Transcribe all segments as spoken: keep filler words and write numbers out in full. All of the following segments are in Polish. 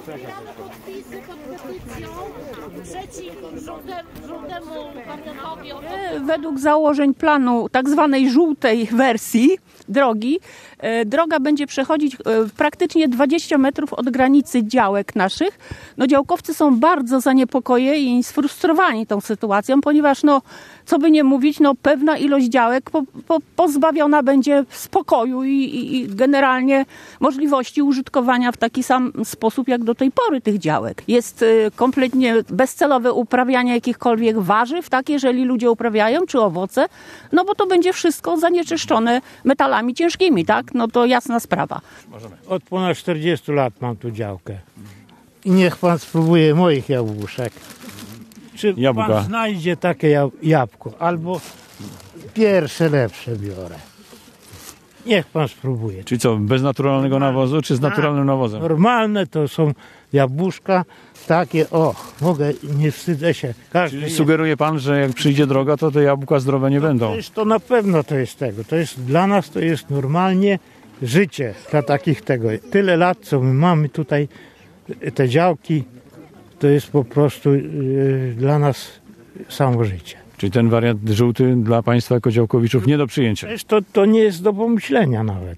podpisy pod petycją przeciw żółtemu wariantowi. Według założeń planu tak zwanej żółtej wersji drogi, droga będzie przechodzić praktycznie dwadzieścia metrów od granicy działek naszych. No, działkowcy są bardzo zaniepokojeni i sfrustrowani tą sytuacją, ponieważ no, co by nie mówić, no, pewna ilość działek po, po, pozbawiona będzie spokoju i, i, i generalnie możliwości użytkowania w taki sam sposób jak do tej pory tych działek. Jest y, kompletnie bezcelowe uprawianie jakichkolwiek warzyw, tak, jeżeli ludzie uprawiają, czy owoce, no bo to będzie wszystko zanieczyszczone metalami ciężkimi, tak? No to jasna sprawa. Od ponad czterdziestu lat mam tu działkę. I niech pan spróbuje moich jabłuszek. Czy Jabłka. Pan znajdzie takie jabłko? Albo pierwsze lepsze biorę. Niech pan spróbuje. Czyli co, bez naturalnego nawozu, czy z naturalnym nawozem? Normalne to są jabłuszka takie, o, mogę, nie wstydzę się. Każdy Czyli sugeruje pan, że jak przyjdzie droga, to te jabłka zdrowe nie no, będą? To, jest, to na pewno to jest tego. To jest, dla nas to jest normalnie życie dla takich tego. Tyle lat, co my mamy tutaj, te działki, to jest po prostu yy, dla nas samo życie. Czyli ten wariant żółty dla państwa jako działkowiczów nie do przyjęcia? To, to nie jest do pomyślenia nawet.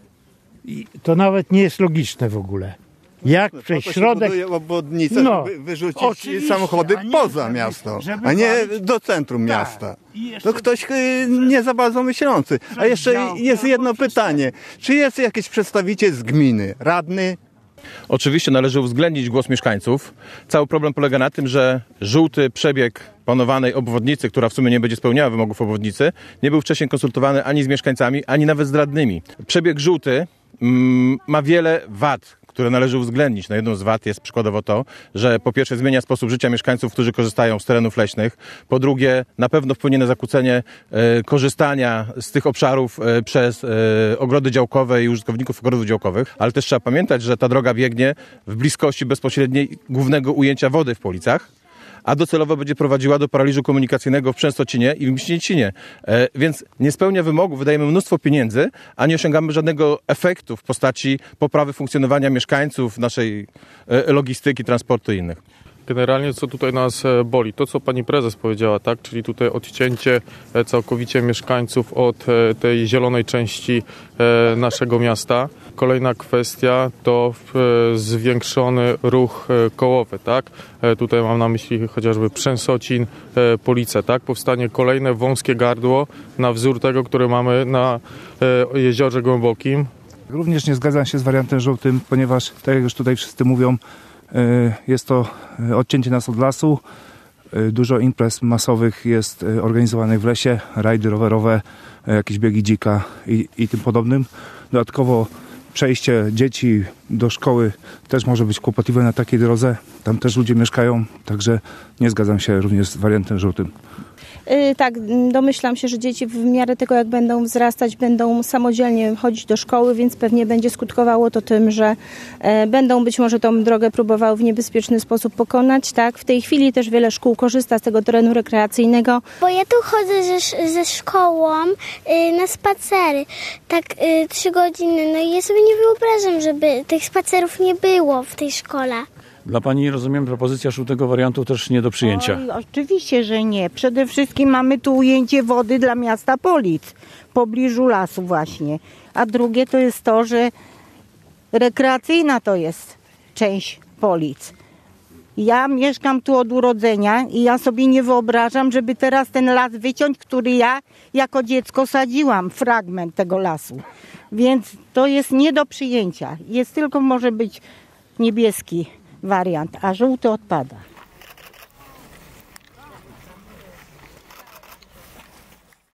I to nawet nie jest logiczne w ogóle. Jak no, przez środek... obwodnicę, no, żeby wyrzucić samochody poza miasto, a nie do centrum tak. miasta. To ktoś nie za bardzo myślący. A jeszcze jest jedno pytanie. Czy jest jakiś przedstawiciel z gminy, radny? Oczywiście należy uwzględnić głos mieszkańców. Cały problem polega na tym, że żółty przebieg planowanej obwodnicy, która w sumie nie będzie spełniała wymogów obwodnicy, nie był wcześniej konsultowany ani z mieszkańcami, ani nawet z radnymi. Przebieg żółty mm, ma wiele wad, które należy uwzględnić. No jedną z wad jest przykładowo to, że po pierwsze zmienia sposób życia mieszkańców, którzy korzystają z terenów leśnych. Po drugie, na pewno wpłynie na zakłócenie e, korzystania z tych obszarów e, przez e, ogrody działkowe i użytkowników ogrodów działkowych. Ale też trzeba pamiętać, że ta droga biegnie w bliskości bezpośredniej głównego ujęcia wody w Policach, a docelowo będzie prowadziła do paraliżu komunikacyjnego w Częstocinie i w Mściecinie. E, więc nie spełnia wymogów, wydajemy mnóstwo pieniędzy, a nie osiągamy żadnego efektu w postaci poprawy funkcjonowania mieszkańców, naszej e, logistyki, transportu i innych. Generalnie co tutaj nas boli, to co pani prezes powiedziała, tak, czyli tutaj odcięcie całkowicie mieszkańców od tej zielonej części naszego miasta. Kolejna kwestia to zwiększony ruch kołowy, tak. Tutaj mam na myśli chociażby Przęsocin, Police, tak. Powstanie kolejne wąskie gardło na wzór tego, które mamy na Jeziorze Głębokim. Również nie zgadzam się z wariantem żółtym, ponieważ tak jak już tutaj wszyscy mówią, jest to odcięcie nas od lasu. Dużo imprez masowych jest organizowanych w lesie, rajdy rowerowe, jakieś biegi dzika i, i tym podobnym. Dodatkowo przejście dzieci do szkoły też może być kłopotliwe na takiej drodze. Tam też ludzie mieszkają, także nie zgadzam się również z wariantem żółtym. Yy, tak, domyślam się, że dzieci w miarę tego, jak będą wzrastać, będą samodzielnie chodzić do szkoły, więc pewnie będzie skutkowało to tym, że e, będą być może tą drogę próbowały w niebezpieczny sposób pokonać. Tak? W tej chwili też wiele szkół korzysta z tego terenu rekreacyjnego. Bo ja tu chodzę ze, ze szkołą y, na spacery, tak y, trzy godziny, no i ja sobie nie wyobrażam, żeby tych spacerów nie było w tej szkole. Dla pani, rozumiem, propozycja żółtego wariantu też nie do przyjęcia. Oj, oczywiście, że nie. Przede wszystkim mamy tu ujęcie wody dla miasta Polic, w pobliżu lasu właśnie. A drugie to jest to, że rekreacyjna to jest część Polic. Ja mieszkam tu od urodzenia i ja sobie nie wyobrażam, żeby teraz ten las wyciąć, który ja jako dziecko sadziłam, fragment tego lasu. Więc to jest nie do przyjęcia. Jest tylko może być niebieski wariant, a żółty odpada.